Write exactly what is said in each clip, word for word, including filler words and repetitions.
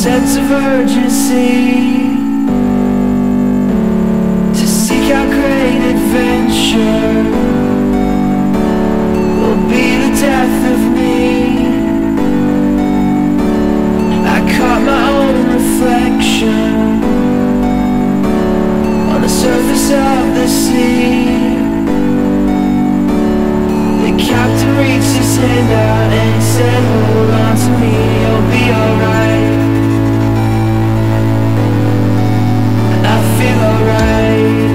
sense of urgency to seek out great adventure will be the death of me. I caught my own reflection on the surface of the sea. The captain reached his hand out and he said, hold on to me, you'll be alright. I feel alright.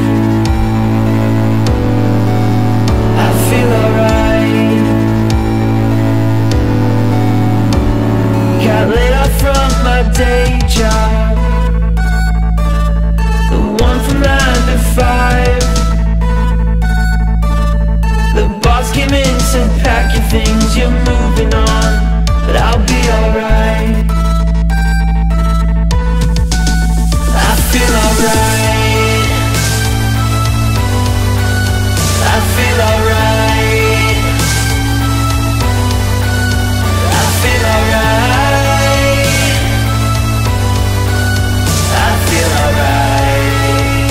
I feel alright. Got laid off from my day job, the one from nine to five. The boss came in, said pack your things, you're moving on, but I'll be alright. I feel alright. I feel alright. I feel alright. I feel alright.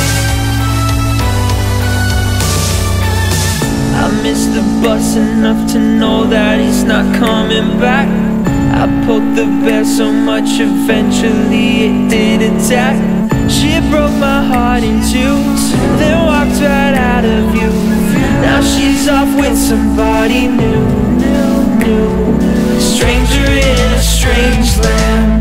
I missed the bus enough to know that he's not coming back. I poked the bear so much eventually it did attack. She broke my heart in two, then walked right out of you. Now she's off with somebody new, new, new. Stranger in a strange land.